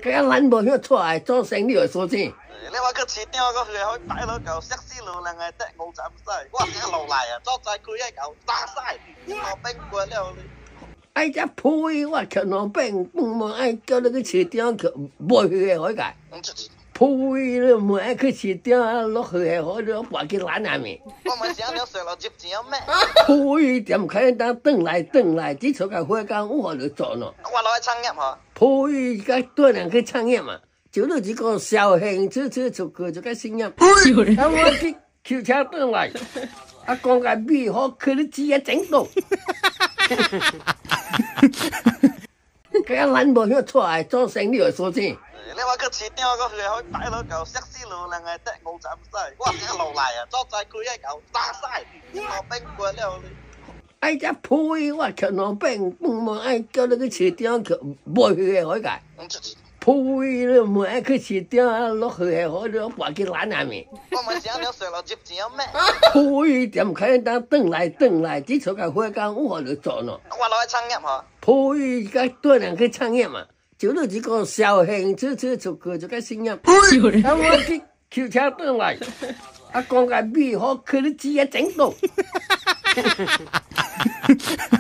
个咱无晓出来做生意的所在。 你话去市场个去可以摆落嚿石屎路两个得5站西，我先落来啊，早在开一嚿打晒，我变过了你。 哎，只配我去那边，唔爱叫你去市场去买去的好个。配你唔爱去市场落去的好，你搬去咱下面。 我们想了说了接钱咩？ 配点可以当转来，只出个花工我就做咯。 我落去创业吼。 配个对人去创业嘛，就你一个小兴趣出去就个生意。啊，我去骑车转来，啊，讲个米好，去你煮啊整到。个咱无晓出来做生意的所在。 你话去市场个去可以摆落嚿石屎路两个得5站西，我先落来啊，早在开一嚿打晒，我变过了你。 哎，只配我去那边，唔爱叫你去市场去买去的好个。配你唔爱去市场落去的好，你搬去咱下面。 我们想了说了接钱咩？ 配点可以当转来，只出个花工我就做咯。 我落去创业吼。 配个对人去创业嘛，就你一个小兴趣出去就个生意。啊，我去骑车转来，啊，讲个米好，去你煮啊整到。